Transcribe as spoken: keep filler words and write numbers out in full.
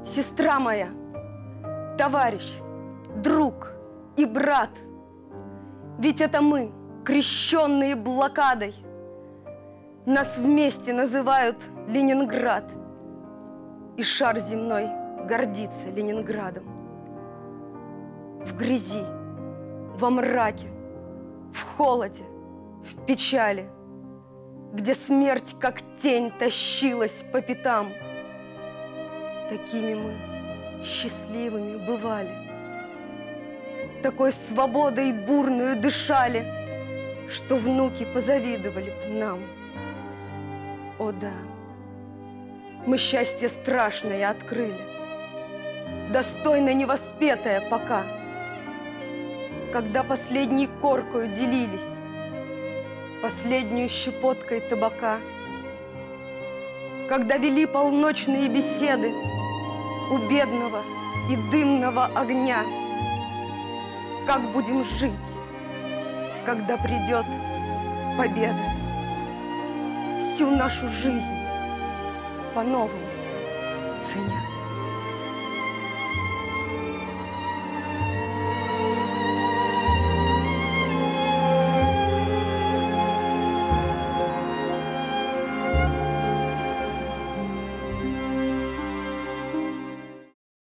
Сестра моя, товарищ, друг и брат, ведь это мы, крещенные блокадой, нас вместе называют Ленинград, и шар земной гордится Ленинградом. В грязи, во мраке, в холоде, в печали, где смерть, как тень, тащилась по пятам, такими мы счастливыми бывали, такой свободой бурную дышали, что внуки позавидовали б нам. О да, мы счастье страшное открыли, достойно невоспетое пока, когда последней коркою делились, последнюю щепоткой табака, когда вели полночные беседы у бедного и дымного огня. Как будем жить, когда придет победа? Всю нашу жизнь по-новому ценя.